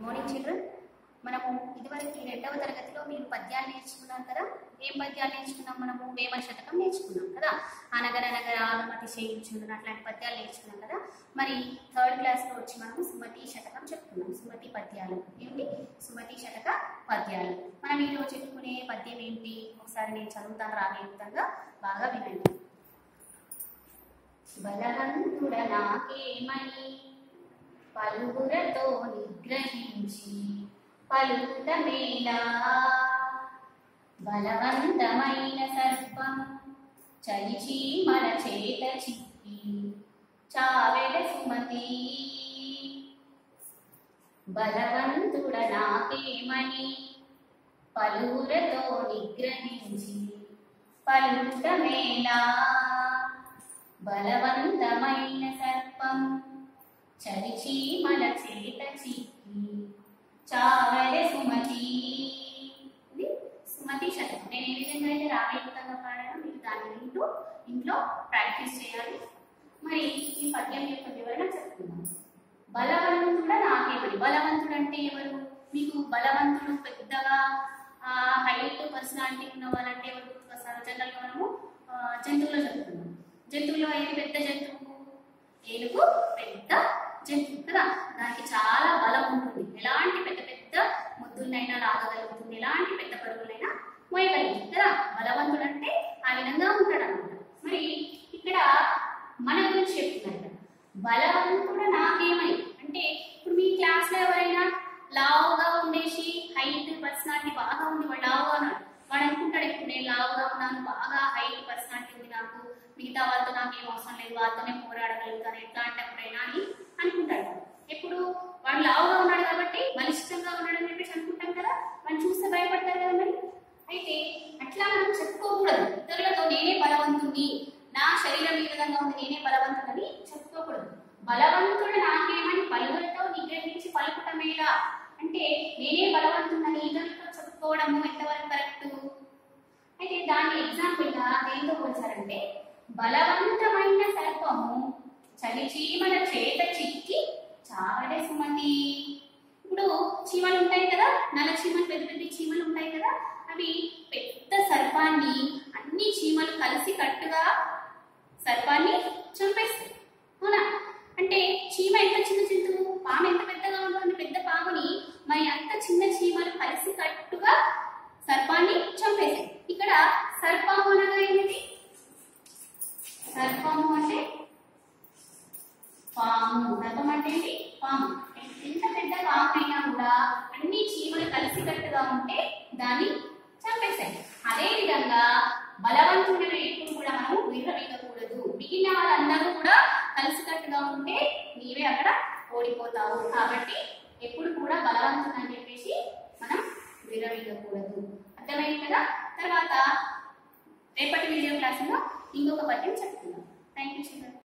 Morning children. మనము ఇదివరకు రెండవ తరగతిలో మీరు పద్యాలు నేర్చుకున్నాం కదా. ఏం పద్యాలు నేర్చుకున్నాం? మనము వేమన శతకం నేర్చుకున్నాం కదా. అనగననగర ఆలమతిశయించుండును అట్లాంటి పద్యాలు నేర్చుకున్నాం కదా. మరి థర్డ్ క్లాస్లో వచ్చి మనము సుమతి శతకం చెప్పుకున్నాం. సుమతి పద్యాలు ఏమిటి? సుమతి శతక పద్యాలు. మనం ఈరోజు చెప్పుకునే పద్యం ఏంటి? ఒకసారి నేను చదువుతాను రాగయుక్తంగా, బాగా వినండి. బలవంతుడ నాకేమని పలుగురతో నిగ్రహించి పలుకుట మేలా, బలవంతమైన సర్పం చలిచి మన చేత చిక్కి చావెడ సుమతి. బలవంతుడ నాకేమని పలుగురతో నిగ్రహించి పలుకుట మేలా, బలవంతమైన సర్పం చలిచి మన చేత చిక్కి చావెడ సుమతి. ఇది సుమతి శతకం. నేను ఏ విధంగా అయితే రాగయుక్తంగా పాడానో మీరు దాన్ని వింటూ ఇంట్లో ప్రాక్టీస్ చేయాలి. మరి ఈ పద్యం యొక్క వివరణ చెప్తున్నాను. బలవంతుడ నాకేమని. బలవంతుడు అంటే ఎవరు? మీకు బలవంతుడు పెద్దగా హైట్ పర్సనాలిటీ ఉన్న వాళ్ళంటే ఎవరు గుర్తుకొస్తారు? జనరల్గా మనము జంతువులో చెప్తున్నాం. జంతువులో ఏది పెద్ద జంతువు? ఏనుగు పెద్ద జంతువు కదా. దానికి చాలా బలం ఉంటుంది. ఎలాంటి పెద్ద పెద్ద ముద్దులనైనా లాగగలుగుతుంది, ఎలాంటి పెద్ద బరువులైనా మోయగలుగుతుంది కదా. బలవంతుడు అంటే ఆ విధంగా ఉంటాడు అన్నమాట. మరి ఇక్కడ మన గురించి చెప్తున్నారు. బలవంతుడు నాకేమై అంటే ఇప్పుడు మీ క్లాస్ లో ఎవరైనా లావుగా ఉండేసి హైట్ పర్సనాలిటీ బాగా ఉంది, వాడు లావుగా ఉన్నాడు, వాడు అనుకుంటాడు ఇప్పుడు నేను లావుగా ఉన్నాను, బాగా హైట్ పర్సనాలిటీ ఉంది, నాకు మిగతా వాళ్ళతో నాకేం అవసరం లేదు, వాళ్ళతోనే పోరాడగలుగుతాను ఎట్లాంటప్పుడైనా అని అనుకుంటాడు. ఎప్పుడు వాడు లావుగా ఉన్నాడు కాబట్టి బలిష్టంగా ఉన్నాడు అని చెప్పేసి అనుకుంటాం కదా. వాడిని చూస్తే భయపడతారు కదా. మరి అయితే అట్లా మనం చెప్పుకోకూడదు. ఇతరులతో నేనే బలవంతుని, నా శరీరం ఈ విధంగా ఉంది, నేనే బలవంతుడని చెప్పుకోకూడదు. బలవంతుడు నాకేమని పలువురితో నిగ్రహించి పలుకుటమేలా అంటే నేనే బలవంతుడని ఇతరులతో చెప్పుకోవడము ఎంతవరకు కరెక్ట్? అయితే దాని ఎగ్జాంపుల్ గా దేంతో పోల్చారంటే బలవంతమైన సర్పము చలిచి మన చేత చిక్కి చావడే సుమతి. ఇప్పుడు చీమలు ఉంటాయి కదా, నల్ల చీమలు, పెద్ద పెద్ద చీమలు ఉంటాయి కదా, అవి పెద్ద సర్పాన్ని అన్ని చీమలు కలిసి కట్టుగా సర్పాన్ని చంపేస్తాయి. అవునా? అంటే చీమ ఎంత చిన్న జంతువు, పాము ఎంత పెద్దగా ఉంటుంది, పెద్ద పాముని మరి అంత చిన్న చీమలు కలిసి కట్టుగా సర్పాన్ని చంపేసాయి. ఇక్కడ సర్పము అనగా ఏమిటి? సర్పము అంటే పాము. సర్పం అంటే ఏంటి? పాము. ఎంత పెద్ద పాము అయినా కూడా అన్ని చీమలు కలిసి కట్టుగా ఉంటే దాన్ని చంపేశాయి. అదే విధంగా బలవంతుడైన ఎప్పుడు కూడా మనము విర్రవీగకూడదు. మిగిలిన వాళ్ళందరూ కూడా కలిసికట్టుగా ఉంటే నీవే అక్కడ ఓడిపోతావు. కాబట్టి ఎప్పుడు కూడా బలవంతుడు అని చెప్పేసి మనం విర్రవీగకూడదు. అర్థమైంది కదా. తర్వాత రేపటి వీడియో క్లాసులో ఇంకొక పద్యం చెప్తున్నాం. Thank you.